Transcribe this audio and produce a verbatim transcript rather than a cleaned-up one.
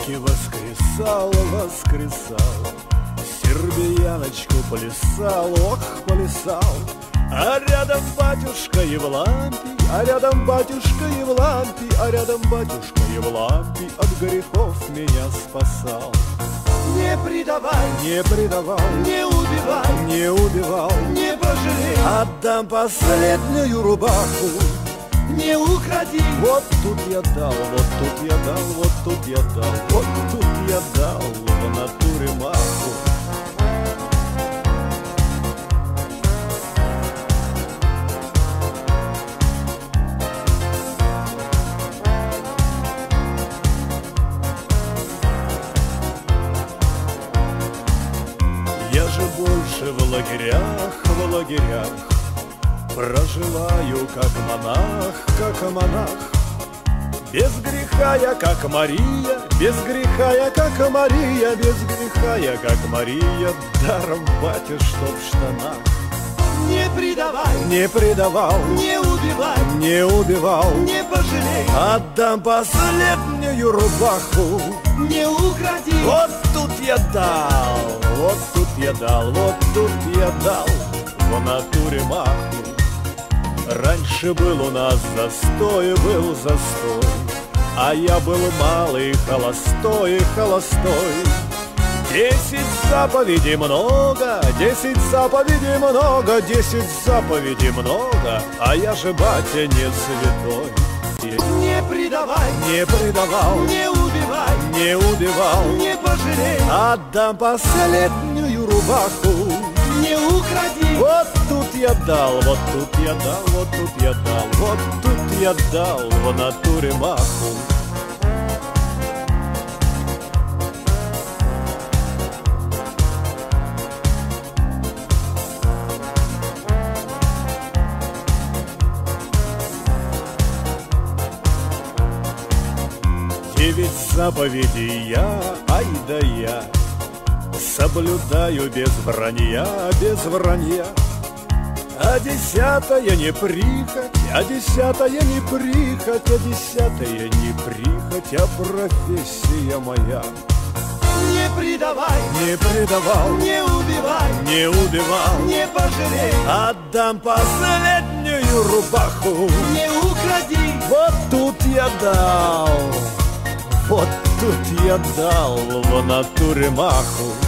таки воскресал, воскресал, сербияночку плясал, ох, плясал. А рядом батюшка Евлампий, а рядом батюшка Евлампий, а рядом батюшка Евлампий от грехов меня спасал. Не предавай, не предавал, не убивай, не убивал, не пожалей. Отдам последнюю рубаху, не укради. Вот тут я дал, вот тут я дал, вот тут я дал, вот тут я дал в натуре маху. Я же больше в лагерях, в лагерях проживаю как монах, как монах. Без греха я как Мария, без греха я как Мария, без греха я как Мария, даром батя, что в штанах. Не предавай, не предавал, не убивай, не убивал, не пожалей. Отдам последнюю рубаху, не укради. Вот тут я дал, вот тут я дал, вот тут я дал в натуре маху. Раньше был у нас застой, был застой, а я был малый, холостой, холостой. Десять заповедей много, десять заповедей много, десять заповедей много, а я же, батя, не святой. Не предавай, не предавал, не убивай, не убивал, не пожалей. Отдам последнюю рубаху, не укради. Вот тут я дал, вот тут я дал, вот тут я дал, вот тут я дал в натуре маху. Девять заповедей я, ай да я, соблюдаю без вранья, без вранья. А десятая не прихоть, а десятая не прихоть, а десятая не прихоть, а профессия моя. Не предавай, не предавал, не убивай, не убивал, не пожалей. Отдам последнюю рубаху, не укради. Вот тут я дал, вот тут я дал в натуре маху.